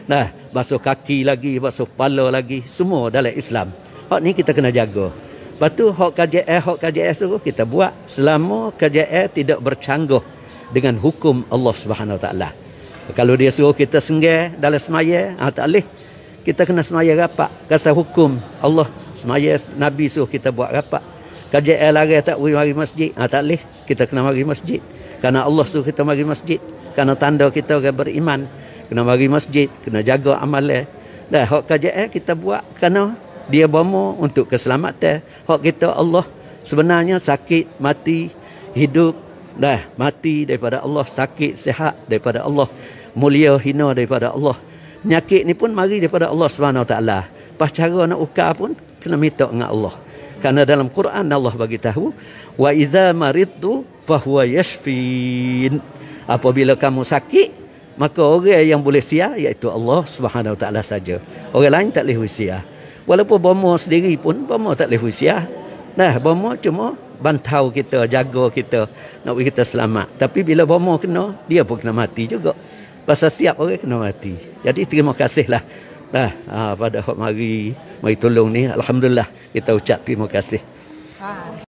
Nah, basuh kaki lagi, basuh kepala lagi, semua dalam Islam. Hak ni kita kena jaga. Lepas tu hak KJS tu kita buat selama KJS tidak bercanggah dengan hukum Allah Subhanahu Wa Taala. Kalau dia suruh kita senggah dalam semaya, tak boleh. Kita kena semaya rapat. Kasar hukum Allah semaya, Nabi suruh kita buat rapat. KJS larang tak boleh mari masjid, tak boleh. Kita kena mari masjid. Kerana Allah suruh kita mari masjid. Kerana tanda kita orang beriman. Kena mari masjid, kena jaga amalan. Dah hak KJS kita buat kerana dia bomo untuk keselamatan. Hak kita Allah sebenarnya sakit, mati, hidup, dah mati daripada Allah, sakit, sihat daripada Allah, mulia, hina daripada Allah. Penyakit ni pun mari daripada Allah Subhanahu Wa Taala. Pas cara nak ukar pun kena minta dengan Allah. Kerana dalam Quran Allah bagi tahu, wa idza maridtu fahuwa yashfin. Apabila kamu sakit, maka orang yang boleh siar iaitu Allah Subhanahu Wa Taala saja. Orang lain tak boleh siar. Walaupun bomo sendiri pun bomo tak boleh siar. Nah, bomo cuma bantau kita, jaga kita, nak bagi kita selamat. Tapi bila bomo kena, dia pun kena mati juga. Pasal siap orang kena mati. Jadi terima kasihlah. Nah, pada hak mari tolong ni, alhamdulillah kita ucap terima kasih.